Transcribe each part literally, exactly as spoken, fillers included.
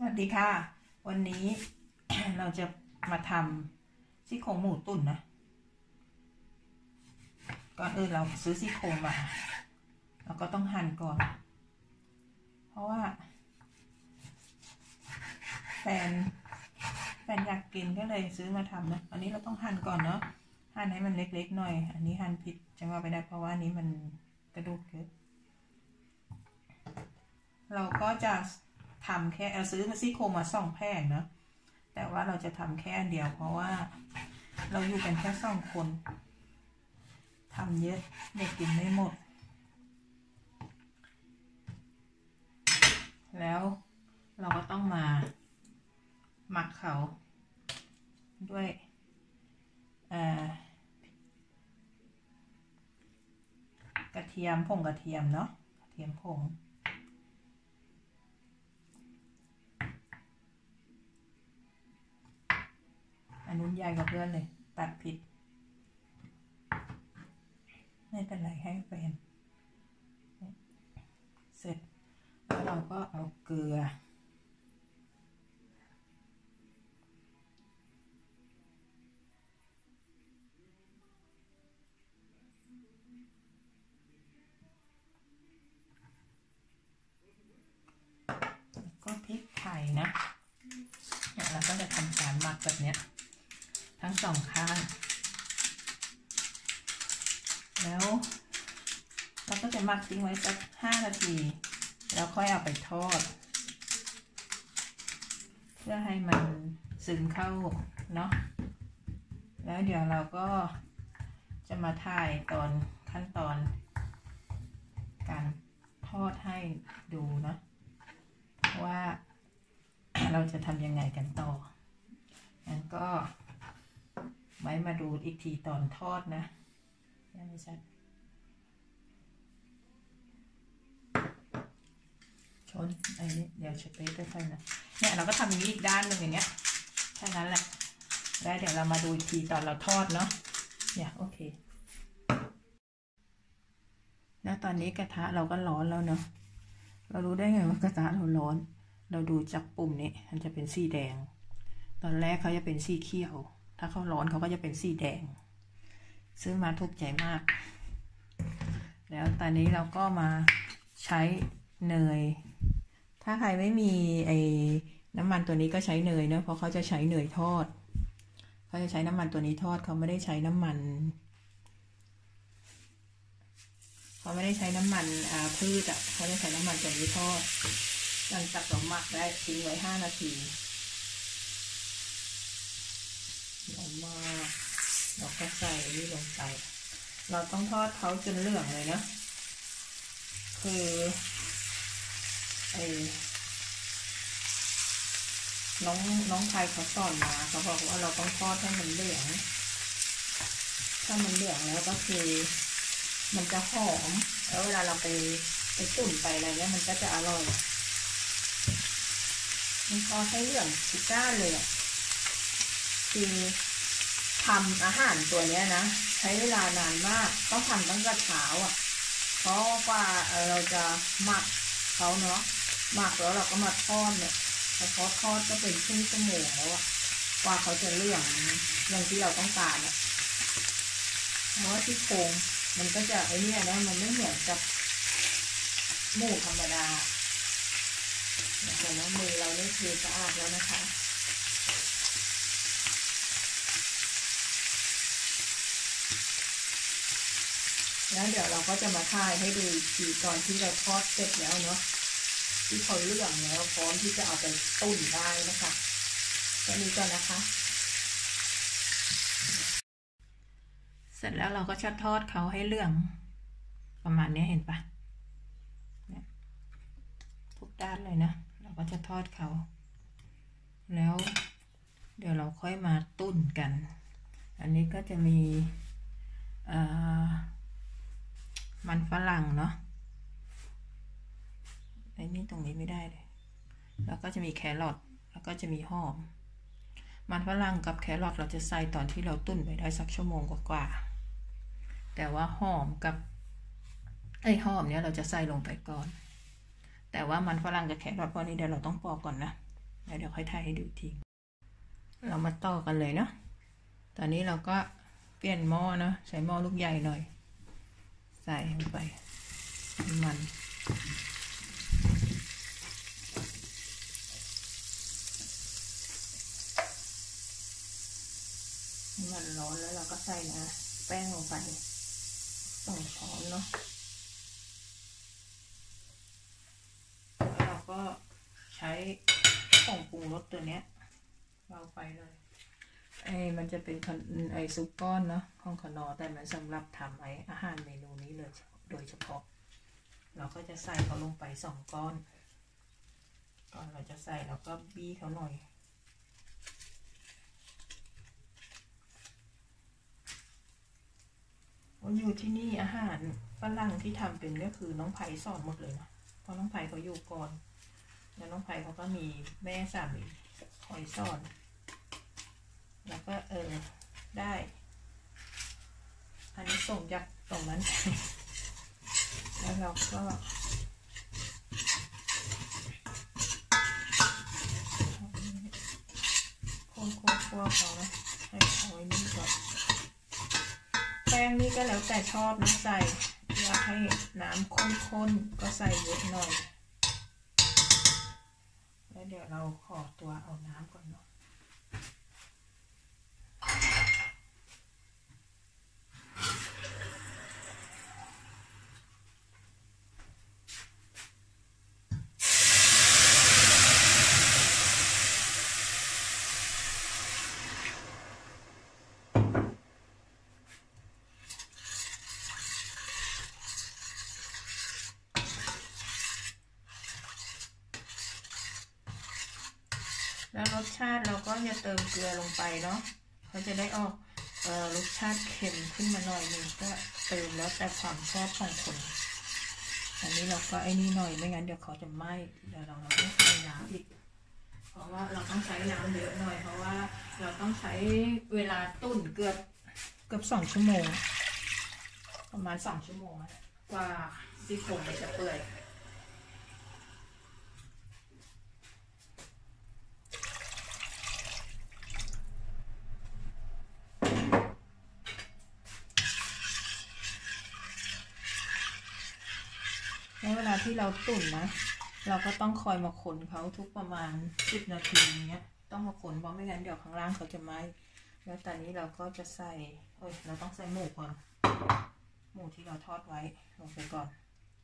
วัสดีค่ะวันนี้ เราจะมาทำซี่โครงหมูตุ๋นนะก่อนอื่นเราซื้อซี่โครงมาเราก็ต้องหั่นก่อนเพราะว่าแฟนแฟนอยากกินก็เลยซื้อมาทำนะอันนี้เราต้องหั่นก่อนเนาะหั่นให้มันเล็กๆหน่อยอันนี้หั่นผิดจะว่าไปได้เพราะว่านี้มันกระดูกเยอะเราก็จะทำแค่เอาซื้อมาซี่โครงมาสองแผงเนาะแต่ว่าเราจะทำแค่อันเดียวเพราะว่าเราอยู่กันแค่สองคนทำเยอะเด็กกินไม่หมดแล้วเราก็ต้องมาหมักเขาด้วยกระเทียมผงกระเทียมเนาะกระเทียมผงอันนู้นใหญ่กว่าเพื่อนเลยตัดผิดไม่เป็นไรให้แฟนเสร็จแล้วเราก็เอาเกลือก็พริกไทยนะเนี่ยเราก็จะทำการหมักแบบเนี้ยทั้งสองข้างแล้วเราก็จะหมักทิ้งไว้สักห้านาทีแล้วค่อยเอาไปทอดเพื่อให้มันซึมเข้าเนาะแล้วเดี๋ยวเราก็จะมาถ่ายตอนขั้นตอนการทอดให้ดูนะว่าเราจะทำยังไงกันต่องั้นก็ไว้มาดูอีกทีตอนทอดนะยังไม่ชัดชนไอ้นี่เดี๋ยวสเปรย์ไปใส่นะเนี่ยเราก็ทำอย่างนี้อีกด้านหนึ่งอย่างเงี้ยแค่นั้นแหละแล้วเดี๋ยวเรามาดูอีกทีตอนเราทอดเนาะเนี่ยโอเคแล้วตอนนี้กระทะเราก็ร้อนแล้วเนาะเรารู้ได้ไงว่ากระทะเราร้อนเราดูจากปุ่มนี้มันจะเป็นสีแดงตอนแรกเขาจะเป็นสีเขียวถ้าเขาร้อนเขาก็จะเป็นสีแดงซื้อมาถูกใจมากแล้วตอนนี้เราก็มาใช้เนยถ้าใครไม่มีไอ้น้ำมันตัวนี้ก็ใช้เนยเนาะเพราะเขาจะใช้เนยทอดเขาจะใช้น้ำมันตัวนี้ทอดเขาไม่ได้ใช้น้ำมันเขาไม่ได้ใช้น้ำมันอ่าพืชอ่ะเขาจะใช้น้ำมันตัวนี้ทอดหลังจากเราหมักได้ทิ้งไว้ห้านาทีหอมมากเราก็ใส่นี่ลงไปเราต้องทอดเขาจนเหลืองเลยนะคือไอ้น้องน้องไทยเขาสอนมาเขาบอกว่าเราต้องทอดให้มันเหลืองถ้ามันเหลืองแล้วก็คือมันจะหอมแล้วเวลาเราไปไปตุ๋นไปอะไรเงี้ยมันก็จะอร่อยมันทอดให้เหลืองทุกด้านเลยคือทำอาหารตัวเนี้ยนะใช้เวลานานมากต้องทำตั้งแต่เช้าอ่ะเพราะว่าเราจะหมักเขาเนาะหมักแล้วเราก็มาทอดเนี่ยพอทอดก็เป็นครึ่งชั่วโมงแล้วอ่ะกว่าเขาจะเหลืองอย่างที่เราต้องการอ่ะเพราะว่าที่โครงมันก็จะไอ้นี่นะมันไม่เหมือนกับหมูธรรมดาแต่ว่ามือเราได้คือสะอาดแล้วนะคะแล้วเดี๋ยวเราก็จะมาถ่ายให้ดูทีตอนที่เราทอดเสร็จแล้วเนาะที่เขาเหลืองแล้วพร้อมที่จะเอาไปตุ๋นได้นะคะแค่นี้ก่อนนะคะเสร็จแล้วเราก็จะทอดเขาให้เหลืองประมาณนี้เห็นปะเนี่ยทุกด้านเลยนะเราก็จะทอดเขาแล้วเดี๋ยวเราค่อยมาตุ๋นกันอันนี้ก็จะมีมันฝรั่งเนาะไอ้นี่ตรงนี้ไม่ได้เลยแล้วก็จะมีแครอทแล้วก็จะมีหอมมันฝรั่งกับแครอทเราจะใส่ตอนที่เราตุ๋นไปได้สักชั่วโมงกว่าๆแต่ว่าหอมกับไอ้หอมเนี้ยเราจะใส่ลงไปก่อนแต่ว่ามันฝรั่งกับแครอทพวกนี้เดี๋ยวเราต้องปอกก่อนนะเดี๋ยวค่อยถ่ายให้ดูทีเรามาต่อกันเลยเนาะตอนนี้เราก็เปลี่ยนหม้อเนาะใช้หม้อลูกใหญ่หน่อยใส่ลงไปมันมันร้อนแล้วเราก็ใส่นะแป้งลงไปสองช้อนเนาะแล้วเราก็ใช้ผงปรุงรสตัวเนี้ยเราไปเลยไอ้มันจะเป็นไอ้ซุปก้อนเนาะของขนอแต่มันสำหรับทำไอ้อาหารเมนูนี้เลยโดยเฉพาะเราก็จะใส่เขาลงไปสองก้อนก่อนเราจะใส่เราก็บี้เขาหน่อยอยู่ที่นี่อาหารฝรั่งที่ทำเป็นก็คือน้องไผ่สอนหมดเลยนะเพราะน้องไผ่เขาอยู่ก่อนแล้วน้องไผ่เขาก็มีแม่สามีคอยสอนแล้วก็เออได้อันนี้ส่งจากตรงนั้นแล้วเราก็คนๆคั่วเขานะให้เขาไว้นี่ก่อนแป้งนี่ก็แล้วแต่ชอบนะใส่อยากให้น้ำข้นๆก็ใส่เยอะหน่อยแล้วเดี๋ยวเราขอตัวเอาน้ำก่อนเนาะแล้วรสชาติเราก็จะเติมเกลือลงไปเนาะเขาจะได้ออกเอ่อรสชาติเค็มขึ้นมาหน่อยนึงก็เติมแล้วแต่ความชอบของคนอันนี้เราก็ไอ้นี่หน่อยไม่งั้นเดี๋ยวเขาจะไหม้เดี๋ยวเราเราต้องใส่น้ำอีกเพราะว่าเราต้องใช้น้ำเยอะหน่อยเพราะว่าเราต้องใช้เวลาตุ๋นเกือบเกือบสองชั่วโมงประมาณสองชั่วโมงกว่าซี่โครงจะเปื่อยเวลาที่เราตุ๋นนะเราก็ต้องคอยมาคนเขาทุกประมาณสิบนาทีอย่างเงี้ยต้องมาคนเพราะไม่งั้นเดี๋ยวข้างล่างเขาจะไหม้แล้วตอนนี้เราก็จะใส่เอ้ยเราต้องใส่หมูก่อนหมูที่เราทอดไว้ลงไปก่อน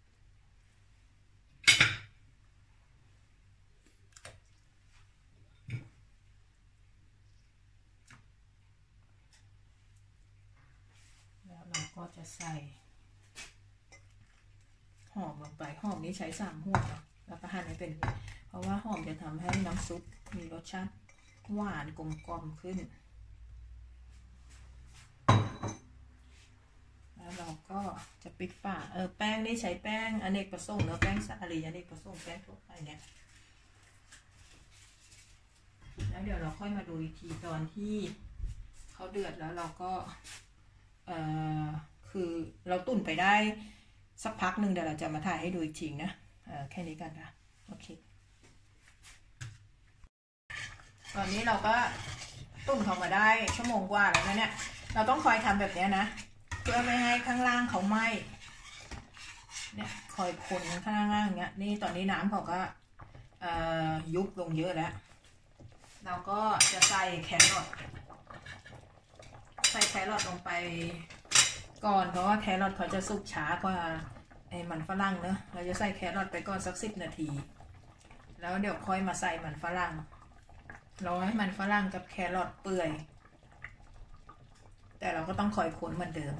แล้วเราก็จะใส่หอมลงไปหอมนี้ใช้สามหัวแล้วก็หั่นให้เป็นเพราะว่าหอมจะทำให้น้ำซุปมีรสชาติหวานกลมกล่อมขึ้นแล้วเราก็จะปิดฝาเออแป้งนี่ใช้แป้งอเนกประสงค์เนื้อแป้งสาลีอเนกประสงค์แป้งทั่วไปเนี่ยแล้วเดี๋ยวเราค่อยมาดูอีกทีตอนที่เขาเดือดแล้วเราก็เออคือเราตุ๋นไปได้สักพักหนึ่งเดี๋ยวเราจะมาถ่ายให้ดูอีกทีนะเออแค่นี้กันนะโอเคตอนนี้เราก็ตุ๋นเขามาได้ชั่วโมงกว่าแล้วนะเนี่ยเราต้องคอยทำแบบนี้นะเพื่อไม่ให้ข้างล่างเขาไหม้เนี่ยคอยคนข้างล่างอย่างเงี้ยนี่ตอนนี้น้ำเขาก็เอ่อยุบลงเยอะแล้วเราก็จะใส่แครอทใส่แครอทลงไปก่อนเพราะว่าแครอทเขาจะสุกช้ากว่าไอ้มันฝรั่งเนอะเราจะใส่แครอทไปก่อนสักสิบนาทีแล้วเดี๋ยวค่อยมาใส่มันฝรั่งรอให้มันฝรั่งกับแครอทเปื่อยแต่เราก็ต้องคอยคนเหมือนเดิม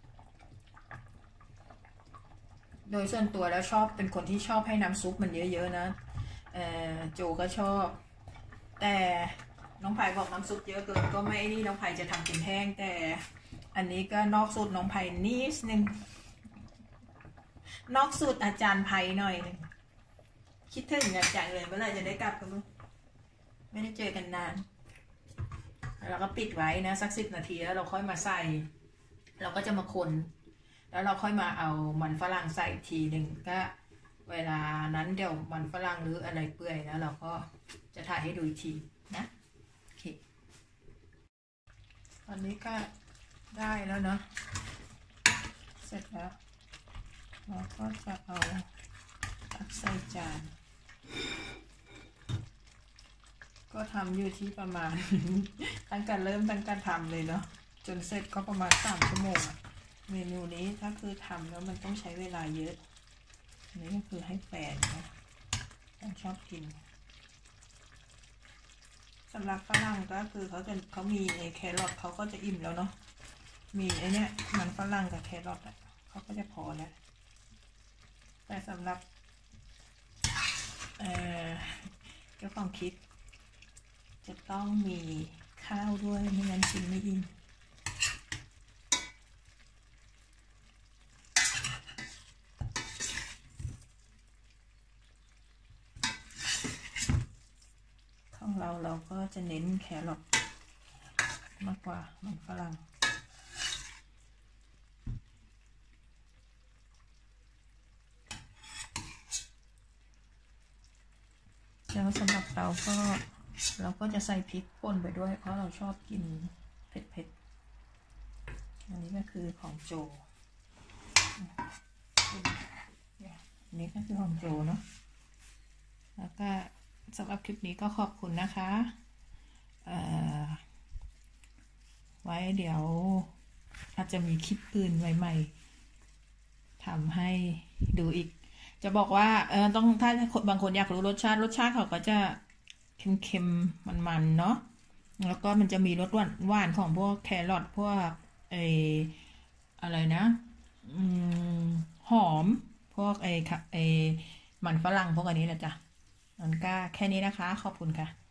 โดยส่วนตัวแล้วชอบเป็นคนที่ชอบให้น้ำซุปมันเยอะๆนะเออโจก็ชอบแต่น้องไผ่บอกน้ำซุปเยอะเกินก็ไม่นี่น้องไผ่จะทำเป็นแห้งแต่อันนี้ก็นอกสูตรน้องไผ่นิดนึงนอกสูตรอาจารย์ไผ่หน่อยนึงคิดถึงอาจารย์เลยเมื่อไหร่จะได้กลับกันมั้งไม่ได้เจอกันนานแล้วก็ปิดไว้นะสักสิบนาทีแล้วเราค่อยมาใส่เราก็จะมาคนแล้วเราค่อยมาเอามันฝรั่งใส่ทีหนึ่งก็เวลานั้นเดี๋ยวมันฝรั่งหรืออะไรเปื่อยนะเราก็จะถ่ายให้ดูอีกทีนะโอเคตอนนี้ก็ได้แล้วเนาะเสร็จแล้วเราก็จะเอาตักใส่จานก็ทำอยู่ที่ประมาณ ตั้งแต่เริ่มตั้งแต่ทำเลยเนาะจนเสร็จก็ประมาณสามชั่วโมงอะเมนูนี้ถ้าคือทำแล้วมันต้องใช้เวลาเยอะอันนี้ก็คือให้แฟนนะต้องชอบกินสำหรับฝรั่งก็คือเขาจะเขามีไอ้แครอทเขาก็จะอิ่มแล้วเนาะมีไอ้นี่มันฝรั่งกับแครอทอ่ะเขาก็จะพอแล้วแต่สำหรับเอ่อเจ้าของคิดจะต้องมีข้าวด้วยไม่งั้นกินไม่อิ่มของเราเราก็จะเน้นแครอทมากกว่ามันฝรั่งแล้วสำหรับเราก็เราก็จะใส่พริกป่นไปด้วยเพราะเราชอบกินเผ็ดๆอันนี้ก็คือของโจอันนี้ก็คือของโจเนาะแล้วก็สำหรับคลิปนี้ก็ขอบคุณนะคะไว้เดี๋ยวอาจจะมีคลิปอื่นใหม่ๆทำให้ดูอีกจะบอกว่าเออต้องถ้าบางคนอยากรู้รสชาติรสชาติเขาก็จะเค็มๆมันๆเนาะแล้วก็มันจะมีรสหวานหวานของพวกแครอทพวกไออะไรนะอืมหอมพวกไอไอมันฝรั่งพวกอันนี้นะจ๊ะมันก็แค่นี้นะคะขอบคุณค่ะ